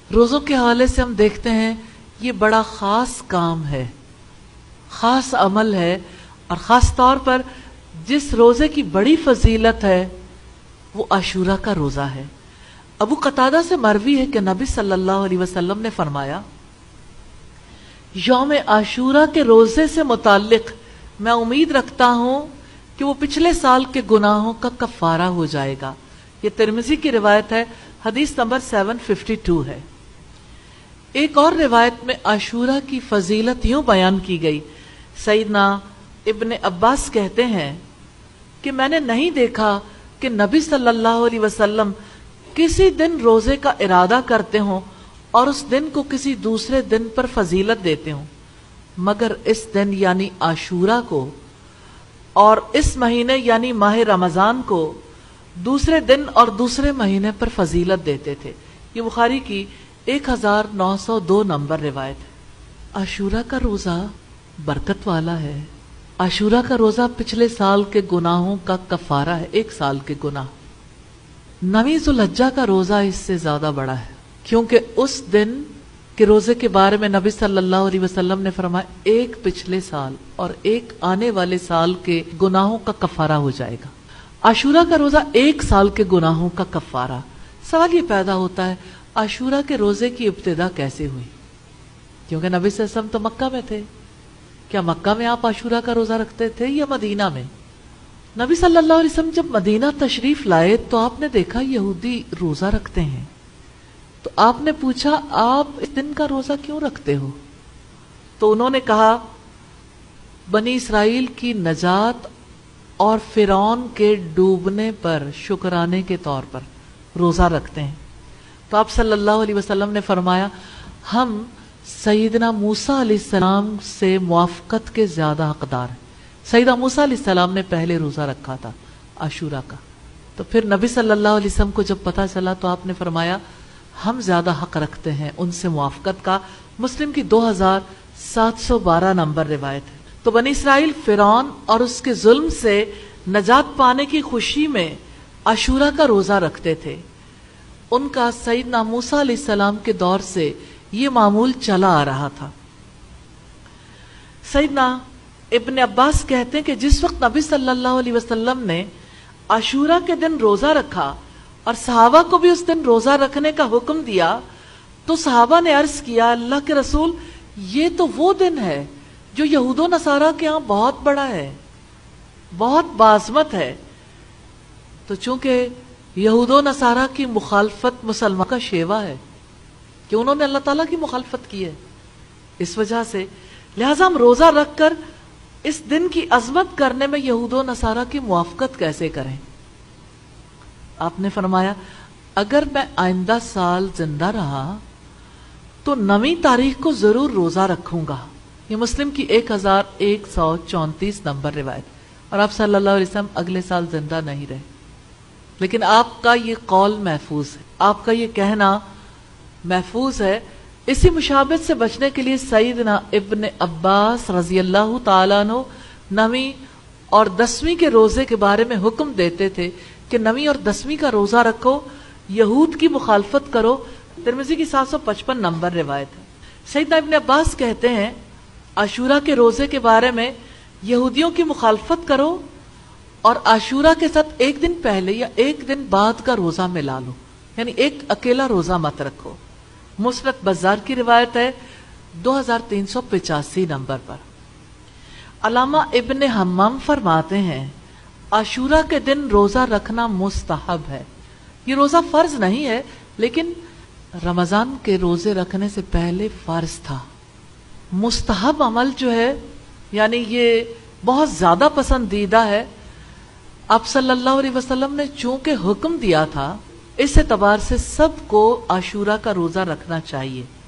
روزوں کے حوالے سے ہم دیکھتے ہیں یہ بڑا خاص کام ہے، خاص عمل ہے، اور خاص طور پر جس روزے کی بڑی فضیلت ہے وہ عاشورہ کا روزہ ہے۔ ابو قتادہ سے مروی ہے کہ نبی صلی اللہ علیہ وسلم نے فرمایا، یوم عاشورہ کے روزے سے متعلق میں امید رکھتا ہوں کہ وہ پچھلے سال کے گناہوں کا کفارہ ہو جائے گا۔ یہ ترمذی کی روایت ہے، حدیث نمبر 752 ہے۔ ایک اور روایت میں عاشورہ کی فضیلت یوں بیان کی گئی، سیدنا ابن عباس کہتے ہیں کہ میں نے نہیں دیکھا کہ نبی صلی اللہ علیہ وسلم کسی دن روزے کا ارادہ کرتے ہوں اور اس دن کو کسی دوسرے دن پر فضیلت دیتے ہوں، مگر اس دن یعنی عاشورہ کو اور اس مہینے یعنی ماہ رمضان کو دوسرے دن اور دوسرے مہینے پر فضیلت دیتے تھے۔ یہ بخاری کی 1902 نمبر روایت ہے۔ عاشورہ کا روزہ برکت والا ہے۔ عاشورہ کا روزہ پچھلے سال کے گناہوں کا کفارہ ہے، ایک سال کے گناہ۔ 9 ذو الحجہ کا روزہ اس سے زیادہ بڑا ہے، کیونکہ اس دن کے روزے کے بارے میں نبی صلی اللہ علیہ وسلم نے فرمایا ایک پچھلے سال اور ایک آنے والے سال کے گناہوں کا کفارہ ہو جائے گا۔ عاشورہ کا روزہ ایک سال کے گناہوں کا کفارہ۔ سوال یہ پیدا ہوتا ہے عاشورہ کے روزے کی ابتدا کیسے ہوئی؟ کیونکہ نبی صلی اللہ علیہ وسلم تو مکہ میں تھے۔ کیا مکہ میں آپ عاشورہ کا روزہ رکھتے تھے یا مدینہ میں؟ نبی صلی اللہ علیہ وسلم جب مدینہ تشریف لائے تو آپ نے دیکھا یہودی روزہ رکھتے ہیں، تو آپ نے پوچھا آپ اس دن کا روزہ کیوں رکھتے ہو؟ تو انہوں نے کہا بنی اسرائیل کی نجات اور فرعون کے ڈوبنے پر شکرانے کے طور پر روزہ رکھتے ہیں۔ تو آپ صلی اللہ علیہ وسلم نے فرمایا ہم سیدنا موسیٰ علیہ السلام سے موافقت کے زیادہ حقدار ہیں۔ سیدنا موسیٰ علیہ السلام نے پہلے روزہ رکھا تھا عاشورہ کا، تو پھر نبی صلی اللہ علیہ وسلم کو جب پتہ چلا تو آپ نے فرمایا ہم زیادہ حق رکھتے ہیں ان سے موافقت کا۔ مسلم کی 2712 نمبر روایت ہے۔ تو بنی اسرائیل فرعون اور اس کے ظلم سے نجات پانے کی خوشی میں عاشورہ کا روزہ رکھتے تھے۔ ان کا سیدنا موسیٰ علیہ السلام کے دور سے یہ معمول چلا آ رہا تھا۔ سیدنا ابن عباس کہتے ہیں کہ جس وقت نبی صلی اللہ علیہ وسلم نے عاشورہ کے دن روزہ رکھا اور صحابہ کو بھی اس دن روزہ رکھنے کا حکم دیا تو صحابہ نے عرض کیا اللہ کے رسول یہ تو وہ دن ہے جو یہود و نصارہ کے ہاں بہت بڑا ہے، بہت بعظمت ہے۔ تو چونکہ یہود و نصارہ کی مخالفت مسلمان کا شیوا ہے کہ انہوں نے اللہ تعالیٰ کی مخالفت کی ہے، اس وجہ سے لہٰذا ہم روزہ رکھ کر اس دن کی عظمت کرنے میں یہود و نصارہ کی موافقت کیسے کریں؟ آپ نے فرمایا اگر میں آئندہ سال زندہ رہا تو 9 تاریخ کو ضرور روزہ رکھوں گا۔ یہ مسلم کی 1134 نمبر روایت، اور آپ صلی اللہ علیہ وسلم اگلے سال زندہ نہیں رہے، لیکن آپ کا یہ قول محفوظ ہے، آپ کا یہ کہنا محفوظ ہے۔ اسی مشابہت سے بچنے کے لیے سیدنا ابن عباس رضی اللہ تعالیٰ عنہ 9 اور 10ویں کے روزے کے بارے میں حکم دیتے تھے کہ 9 اور 10ویں کا روزہ رکھو، یہود کی مخالفت کرو۔ ترمذی کی 755 نمبر روایت ہے۔ سیدنا ابن عباس کہتے ہیں عاشورہ کے روزے کے بارے میں یہودیوں کی مخالفت کرو اور عاشورہ کے ساتھ ایک دن پہلے یا ایک دن بعد کا روزہ ملا لو، یعنی ایک اکیلا روزہ مت رکھو۔ مسند بزار کی روایت ہے 2385 نمبر پر۔ علامہ ابن حمام فرماتے ہیں عاشورہ کے دن روزہ رکھنا مستحب ہے۔ یہ روزہ فرض نہیں ہے لیکن رمضان کے روزے رکھنے سے پہلے فرض تھا۔ مستحب عمل جو ہے یعنی یہ بہت زیادہ پسندیدہ ہے۔ آپ صلی اللہ علیہ وسلم نے چونکہ حکم دیا تھا اس اعتبار سے سب کو عاشورہ کا روزہ رکھنا چاہیے۔